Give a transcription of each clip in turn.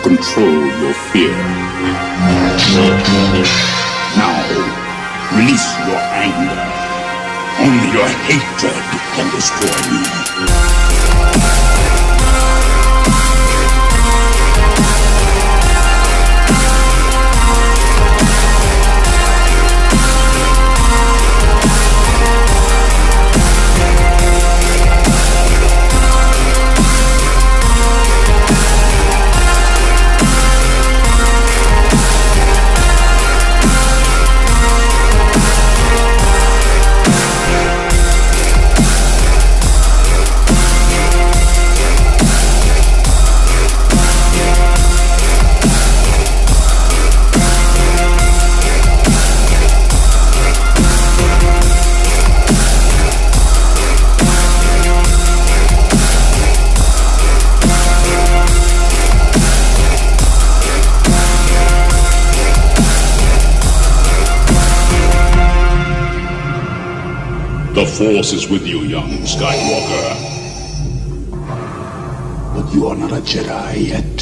controlled your fear. Now, release your anger. Only your hatred can destroy me. The Force is with you, young Skywalker. But you are not a Jedi yet.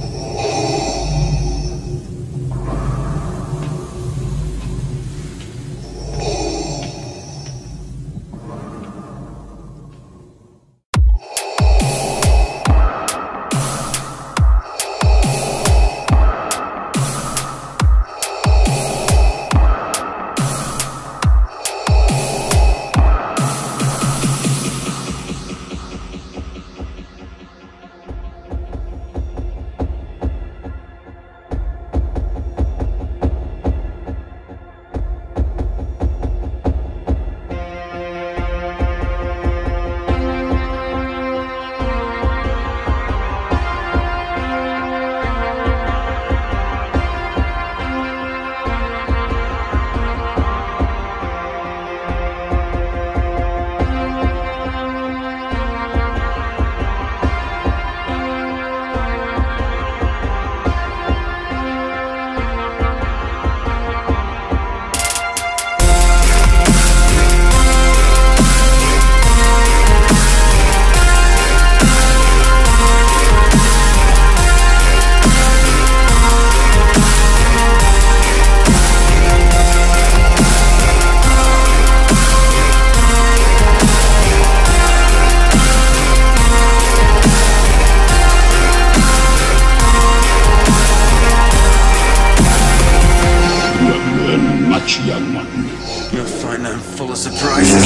Young one. You'll find I'm full of surprises.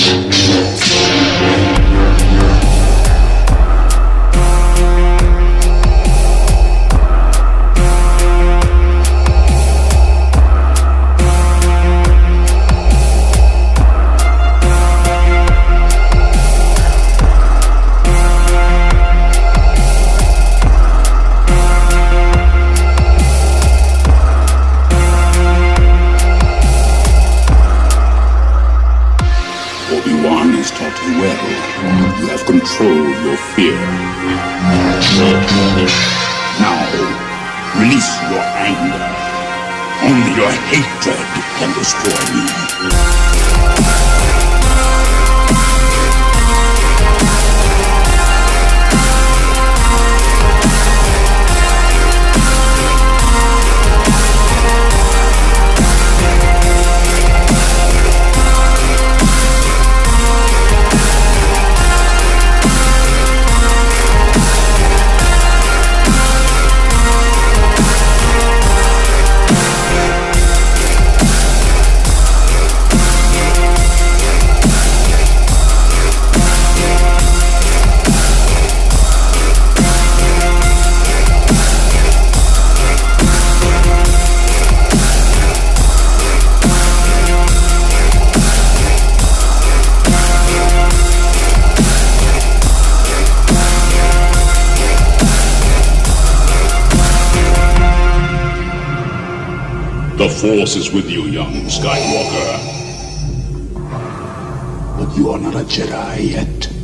Obi-Wan has taught you well. You have controlled your fear. Now, release your anger. Only your hatred can destroy me. The Force is with you, young Skywalker. But you are not a Jedi yet.